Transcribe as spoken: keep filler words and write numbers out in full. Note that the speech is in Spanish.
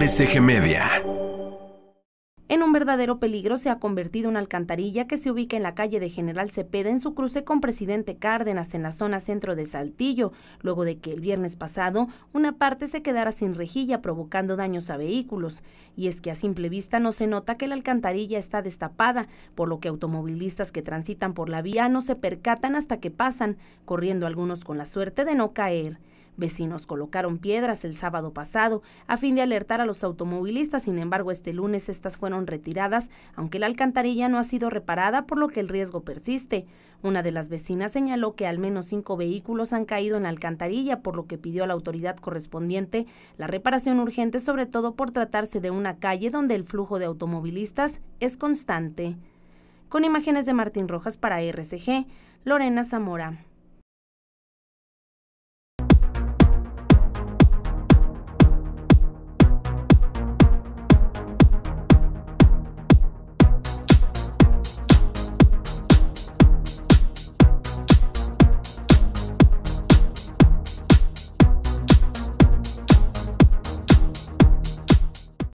R C G Media. En un verdadero peligro se ha convertido una alcantarilla que se ubica en la calle de General Cepeda en su cruce con Presidente Cárdenas en la zona centro de Saltillo, luego de que el viernes pasado una parte se quedara sin rejilla provocando daños a vehículos. Y es que a simple vista no se nota que la alcantarilla está destapada, por lo que automovilistas que transitan por la vía no se percatan hasta que pasan, corriendo algunos con la suerte de no caer. Vecinos colocaron piedras el sábado pasado a fin de alertar a los automovilistas, sin embargo este lunes estas fueron retiradas, aunque la alcantarilla no ha sido reparada, por lo que el riesgo persiste. Una de las vecinas señaló que al menos cinco vehículos han caído en la alcantarilla, por lo que pidió a la autoridad correspondiente la reparación urgente, sobre todo por tratarse de una calle donde el flujo de automovilistas es constante. Con imágenes de Martín Rojas para R C G, Lorena Zamora.